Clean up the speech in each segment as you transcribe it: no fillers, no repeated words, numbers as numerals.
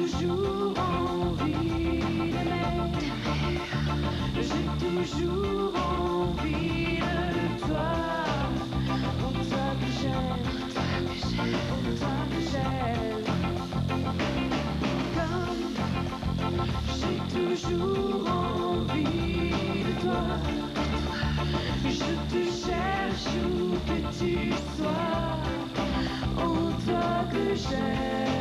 toujours envie d'aimer. J'ai toujours envie de toi. Oh toi que j'aime, oh toi que j'aime. Comme j'ai toujours envie de toi. Je te cherche où que tu sois. Oh toi que j'aime.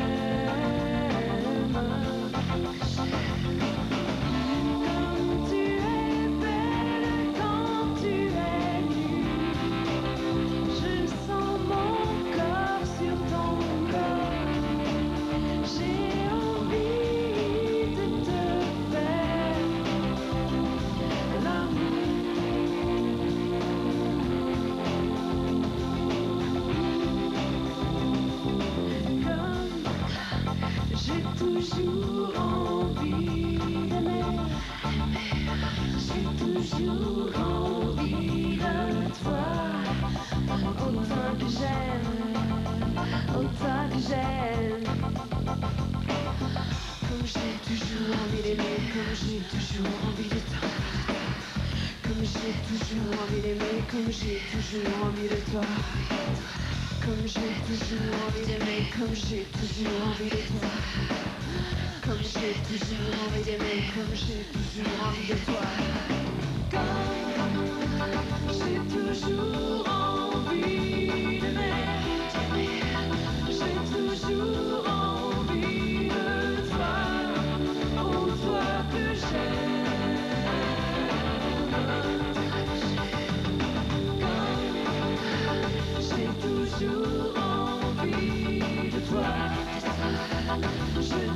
Comme tu es belle quand tu es nue. Je sens mon corps sur ton corps. J'ai envie de te faire l'amour. Comme j'ai toujours envie d'aimer. J'ai toujours envie de toi. Oh toi que j'aime, oh toi que j'aime. Comme j'ai toujours envie d'aimer, comme j'ai toujours envie de toi. Comme j'ai toujours envie d'aimer, comme j'ai toujours envie de toi. Comme j'ai toujours envie d'aimer, comme j'ai toujours envie de toi. Comme j'ai toujours envie d'aimer, comme j'ai toujours envie de toi. Comme j'ai toujours envie d'aimer. J'ai toujours envie de toi. Oh toi que j'aime. Comme j'ai toujours envie de toi. Je